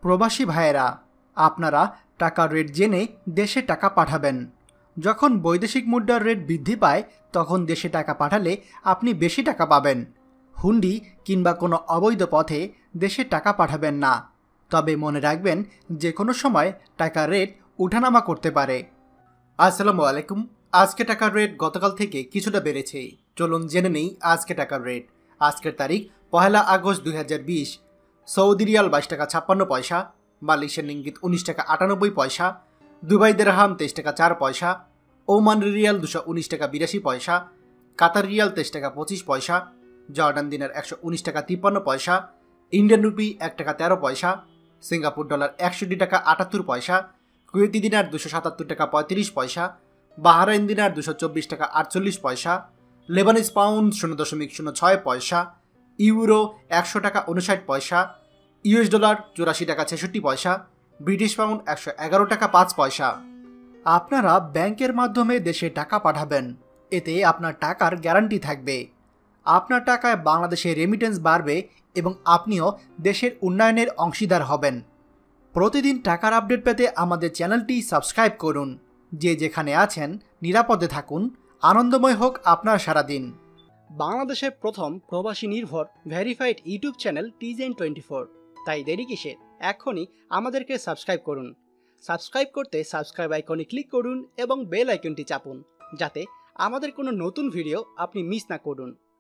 প্রবাসী ভাইয়েরা, আপনারা টাকার রেট জেনে দেশে টাকা পাঠাবেন। যখন বৈদেশিক মুদ্রার রেট বৃদ্ধি পায় তখন দেশে টাকা পাঠালে আপনি বেশি টাকা পাবেন। হুন্ডি কিংবা কোনো অবৈধ পথে দেশে টাকা পাঠাবেন না। তবে মনে রাখবেন, যে কোনো সময় টাকার রেট উঠানামা করতে পারে। আসসালামু আলাইকুম। আজকে টাকার রেট গতকাল থেকে কিছুটা বেড়েছে। চলুন জেনে নেই আজকে টাকার রেট। আজকের তারিখ 1 আগস্ট 2020। সৌদি রিয়াল 22 টাকা 56 পয়সা, মালয়েশিয়ান রিঙ্গিত 19 টাকা 98 পয়সা, দুবাই দিরহাম 23 টাকা 4 পয়সা, ওমান রিয়াল 219 টাকা 82 পয়সা, কাতার রিয়াল 23 টাকা 25 পয়সা, জর্ডান দিনার 119 টাকা 53 পয়সা, ইন্ডিয়ান রুপি 1 টাকা 13 পয়সা, সিঙ্গাপুর ডলার 61 টাকা 78 পয়সা, কুয়েতি দিনার 277 টাকা 35 পয়সা, বাহরাইন দিনার 224 টাকা 48 পয়সা, লেবানিজ পাউন্ড 0.06 পয়সা, ইউরো 100 টাকা 59 পয়সা, ইউএস ডলার 84 টাকা 66 পয়সা, ব্রিটিশ পাউন্ড 111 টাকা 5 পয়সা। আপনারা ব্যাংকের মাধ্যমে দেশে টাকা পাঠাবেন, এতে আপনার টাকার গ্যারান্টি থাকবে। আপনার টাকায় বাংলাদেশে রেমিটেন্স বাড়বে এবং আপনিও দেশের উন্নয়নের অংশীদার হবেন। প্রতিদিন টাকার আপডেট পেতে আমাদের চ্যানেলটি সাবস্ক্রাইব করুন। যে যেখানে আছেন নিরাপদে থাকুন। আনন্দময় হোক আপনার সারাদিন। বাংলাদেশের প্রথম প্রবাসী নির্ভর ভেরিফাইড ইউটিউব চ্যানেল TJN24। তাই দেরি কিসের? এখনই আমাদেরকে সাবস্ক্রাইব করুন। সাবস্ক্রাইব করতে সাবস্ক্রাইব আইকনে ক্লিক করুন এবং বেল আইকনটি চাপুন, যাতে আমাদের কোনো নতুন ভিডিও আপনি মিস না করুন।